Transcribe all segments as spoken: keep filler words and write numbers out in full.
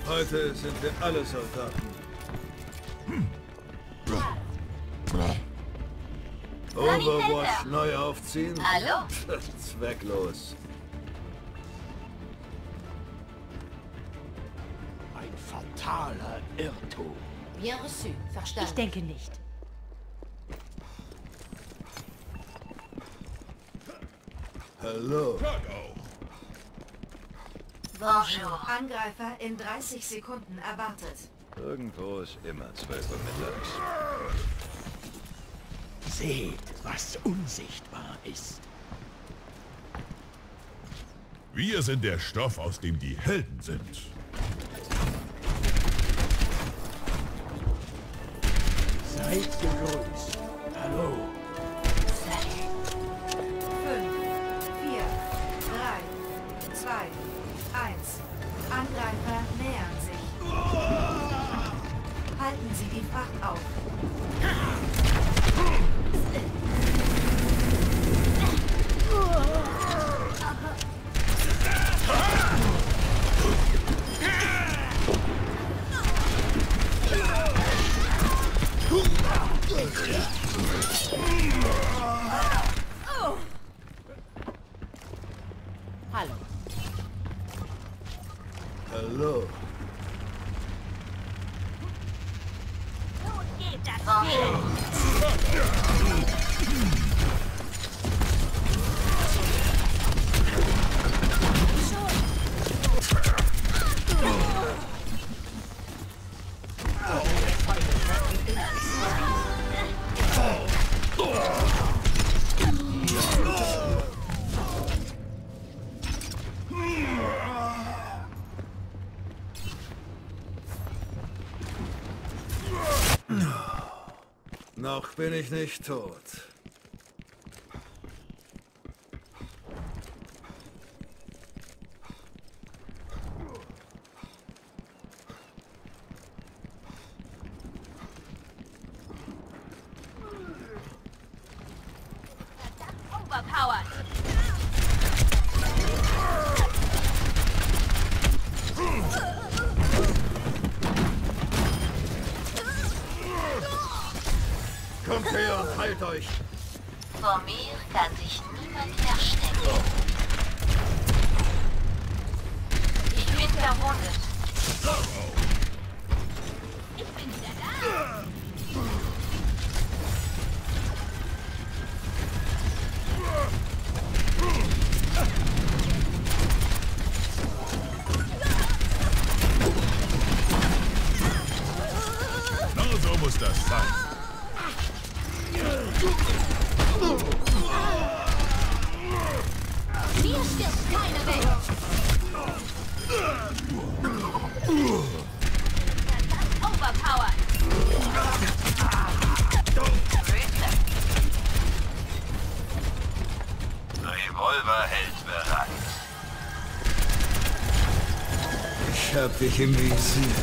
Heute sind wir alle Soldaten. Overwatch neu aufziehen? Hallo? Zwecklos. Ein fataler Irrtum. Bien reçu. Verstanden. Ich denke nicht. Hallo. Bonjour. Angreifer in dreißig Sekunden erwartet. Irgendwo ist immer zwölf Uhr mittags. Seht, was unsichtbar ist. Wir sind der Stoff, aus dem die Helden sind. Seid gegrüßt. Hallo. fünf, vier, drei, zwei, eins. Angreifer nähern sich. Halten Sie die Fracht auf. Hallo. Hallo. Nun geht das Bonjour. Noch bin ich nicht tot. Overpowered. Kommt her und heilt euch. Vor mir kann sich niemand verstecken. Ich bin verwundet. Ich bin wieder da. Na, so muss das sein. Mir stirbt keine weg. Overpowered. Revolver hält bereit. Ich hab dich im Visier.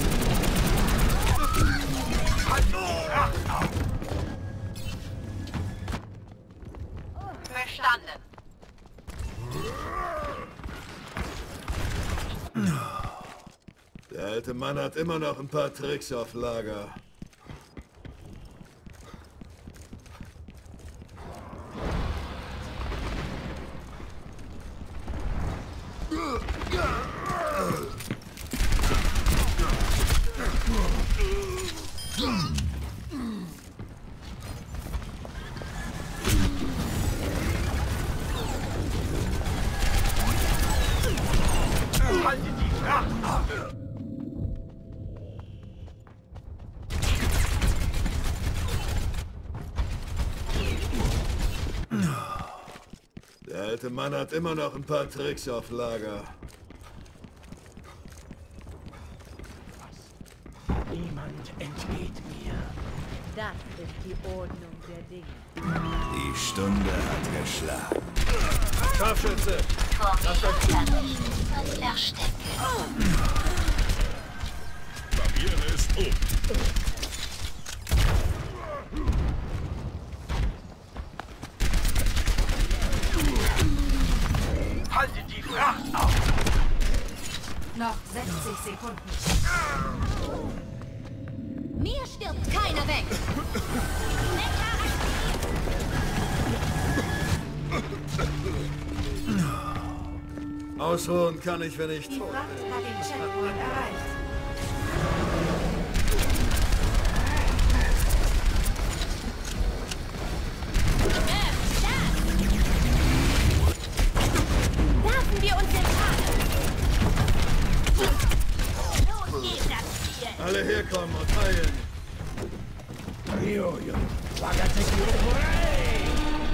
Verstanden. Der alte Mann hat immer noch ein paar Tricks auf Lager. Haltet die Fracht auf! Der alte Mann hat immer noch ein paar Tricks auf Lager. Niemand entgeht mir. Das ist die Ordnung der Dinge. Die Stunde hat geschlagen. Scharfschütze! Vor mir kann sich niemand verstecken. Barriere ist um. Haltet die Fracht auf! Noch sechzig Sekunden. Mir stirbt keiner weg. Ausruhen kann ich, wenn ich Die tot Fracht bin. hat den Checkpoint erreicht. Werfen wir uns in Schale. Los geht das Spiel. Alle herkommen und heilen. Ryoyo, Wagateki Okurei!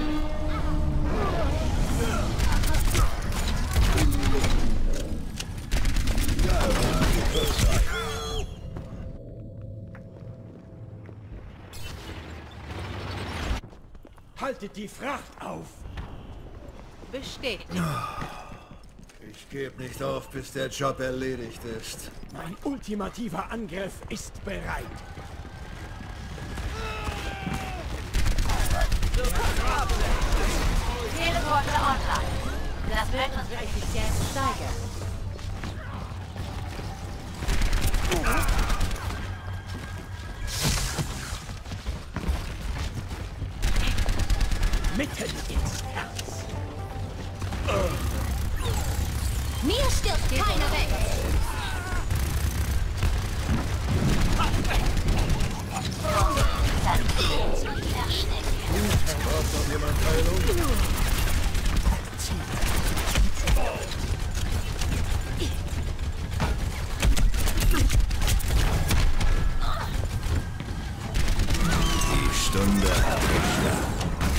Haltet die Fracht auf! Besteht. Ich gebe nicht auf, bis der Job erledigt ist. Mein ultimativer Angriff ist bereit. Teleporter online. Das wird uns Unsere Effizienz steigern. Mitten ins Herz. Mir stirbt keiner weg. Braucht noch jemand Heilung? Die Stunde hat geschlagen.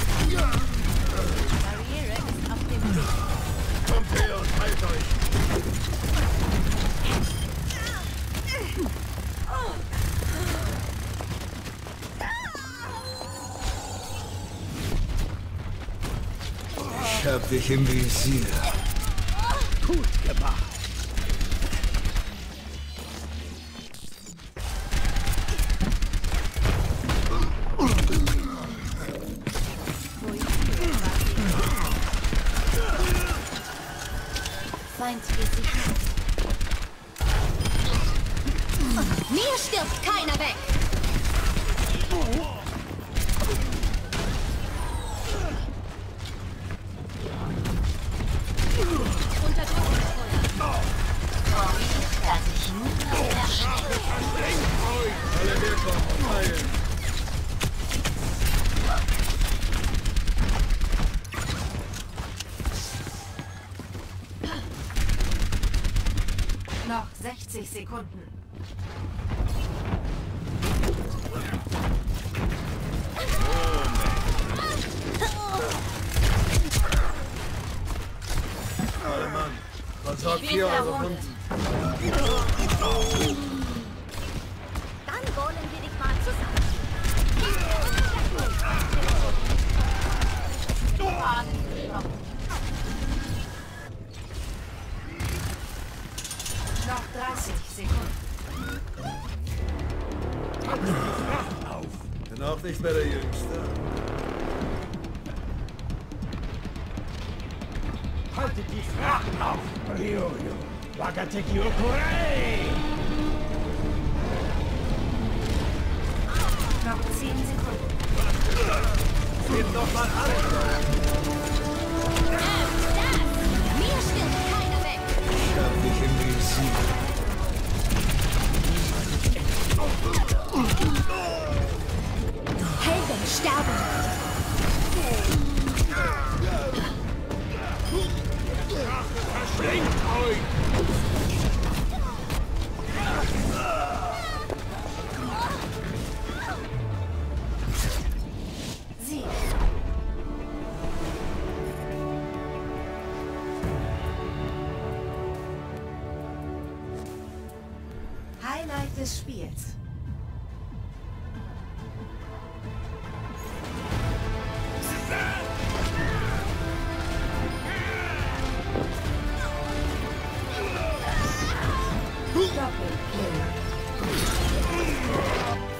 Barriere ist auf dem Weg. Kommt her und heilt euch. Ich hab dich im Visier. Gut gemacht. Feind gesichert. Mir stirbt keiner weg. Unterdrückungsfeuer. Tommy kann sich niemand erschrecken. Alle herkommen und heilen. Noch sechzig Sekunden. Alle Mann, versorgt Ich bin hier eure verwundet. Wunden. Dann wollen wir dich mal zusammen. Noch dreißig Sekunden. Haltet die Fracht auf! Bin auch nicht mehr der Jüngste. Haltet die Fracht auf! Ryoyo, Wagateki Okurei! Noch zehn Sekunden. Geht noch mal an! Mir stirbt keiner weg. Ich hab dich im Visier. Helden sterben. Verschlingt euch! Sieg. Highlight des Spiels. Doppelkill.